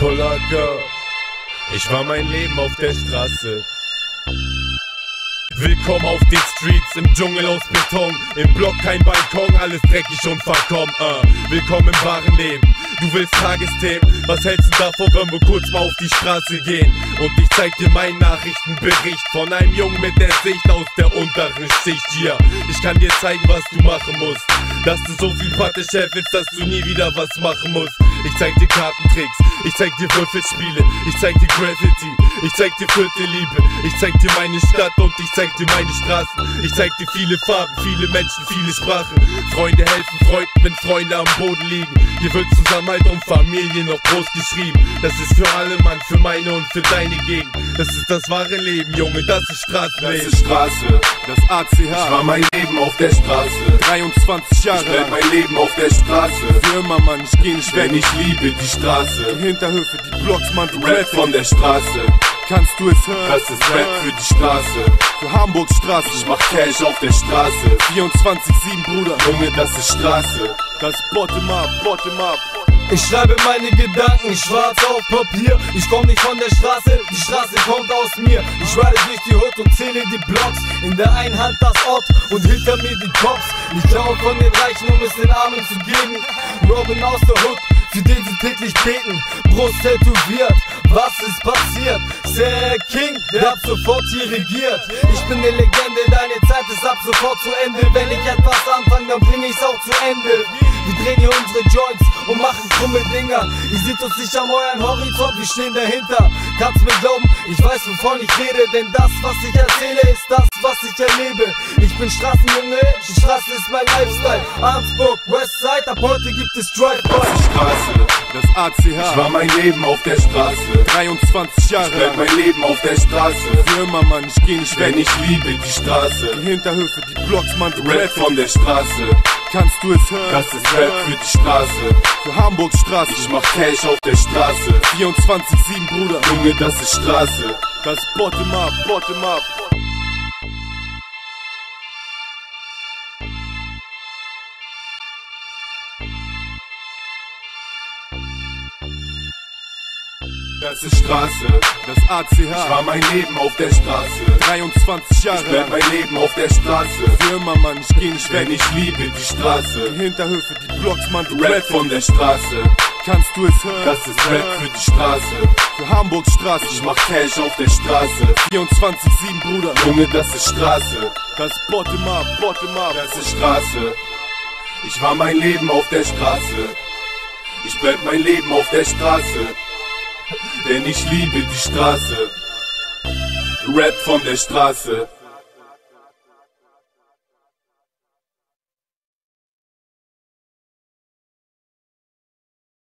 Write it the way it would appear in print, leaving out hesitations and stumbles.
Polaka. Ich war mein Leben auf der Straße. Willkommen auf den Streets, im Dschungel aus Beton, im Block kein Balkon, alles dreckig und verkommen. Willkommen im wahren Leben, du willst Tagesthemen, was hältst du davon, wenn wir kurz mal auf die Straße gehen? Und ich zeig dir meinen Nachrichtenbericht von einem Jungen mit der Sicht aus der unteren Schicht. Hier, ich kann dir zeigen, was du machen musst, dass du so viel Patte scheffelst, dass du nie wieder was machen musst. Ich zeig dir Kartentricks, ich zeig dir Würfelspiele, ich zeig dir Graffiti, ich zeig dir Viertelliebe, ich zeig dir meine Stadt und ich zeig dir meine Straßen. Ich zeig dir viele Farben, viele Menschen, viele Sprachen. Freunde helfen Freunden, wenn Freunde am Boden liegen. Hier wird Zusammenhalt und Familie noch groß geschrieben. Das ist für alle, Mann, für meine und für deine Gegend. Das ist das wahre Leben, Junge, das ist Straßenleben. Das ist Straße, das ACH. Ich war mein Leben auf der Straße. 23 Jahre ich bleib mein Leben auf der Straße. Für immer, Mann, ich geh nicht weg. Denn ich liebe die Straße. Die Hinterhöfe, die Blocks, Mann, die Rap von der Straße. Kannst du es hören? Das ist Rap für die Straße. Für Hamburgs Straße. Ich mach Cash auf der Straße. 24/7, Bruder. Junge, das ist Straße. Das Bottom up, Bottom up. Ich schreibe meine Gedanken schwarz auf Papier. Ich komm nicht von der Straße, die Straße kommt aus mir. Ich ride durch die Hood und zähle die Blocks. In der einen Hand das Ort und hinter mir die Cops. Ich klaue von den Reichen, um es den Armen zu geben. Robin aus der Hood, für den sie täglich beten. Brust tätowiert, was ist passiert? Sehr King, der ab sofort hier regiert. Ich bin eine Legende, deine Zeit ist ab sofort zu Ende. Wenn ich etwas anfange, dann bring ich's auch zu Ende. Wir drehen hier unsere Joints und machen krumme Dinger. Ihr seht uns nicht am euren Horizont, wir stehen dahinter. Kannst mir glauben, ich weiß wovon ich rede. Denn das, was ich erzähle, ist das, was ich erlebe. Ich bin Straßenjunge, die Straße ist mein Lifestyle. Arnsburg, Westside, ab heute gibt es Drive-By. Straße, das ACH. Ich war mein Leben auf der Straße. 23 Jahre ich bleib mein Leben auf der Straße. Für immer, Mann, ich geh nicht weg. Denn ich liebe die Straße. Die Hinterhöfe, die Blocks, Mann, die Rap von der Straße. Kannst du es hören? Das ist Rap für die Straße. Für Hamburgs Straße. Ich mach Cash auf der Straße. 24/7, Bruder. Junge, das ist Straße. Das Bottom up, Bottom up. Das ist Straße, das ACH. Ich war mein Leben auf der Straße. 23 Jahre ich bleib mein Leben auf der Straße. Für immer, Mann, ich geh nicht weg. Denn ich liebe die Straße. Die Hinterhöfe, die Blocks, Mann, die Rap von der Straße. Kannst du es hören? Das ist Rap für die Straße. Für Hamburgs Straße. Ich mach Cash auf der Straße. 24/7, Bruder. Junge, das ist Straße. Das Bottom up, Bottom up. Das ist Straße. Ich war mein Leben auf der Straße. Ich bleib mein Leben auf der Straße. Denn ich liebe die Straße. Rap von der Straße.